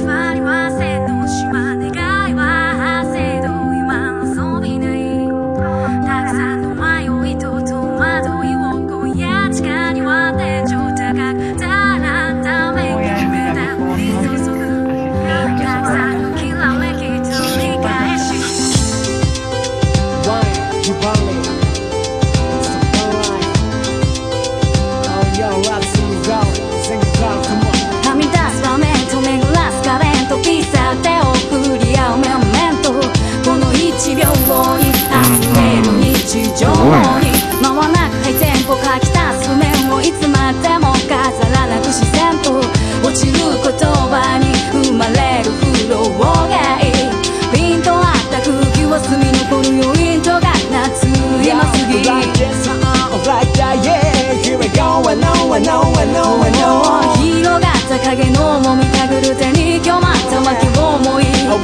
わりませんの島願いはせど今遊びないたくさんの迷いと戸惑いを今夜地下には天井高くたらため息めた降り注ぐたくさんのきらめきと理解しはみ出す場面と巡らすカレントピザ手を振り合う面々とこの1秒後に溢れる日常に回らなくハイテンポ書き足す面をいつまでも飾らなく自然と落ちる言葉に生まれるフローがいいピンとあった空気を澄み残る余韻とが夏今過ぎ広がった影のもみたぐる手に今日また負け思いそう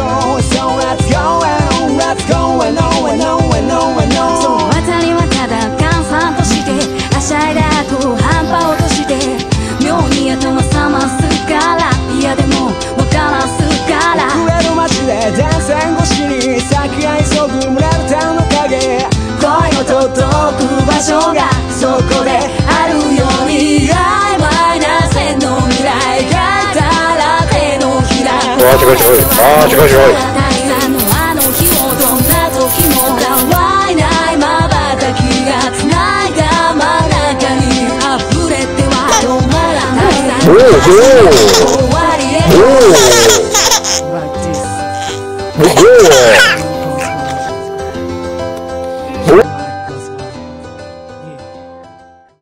渡りはただ閑散としてはしゃいだ後半端落として妙に頭冷ますから嫌でも分からすから溢れる街で電線越しに咲き合い急ぐ群れる手の影恋の届く場所がそこであるように曖昧な線の未来がたら手のひら平らのあの日をどんな時も淡いない瞬きがつないだ真ん中に溢れては止まらない終わりへ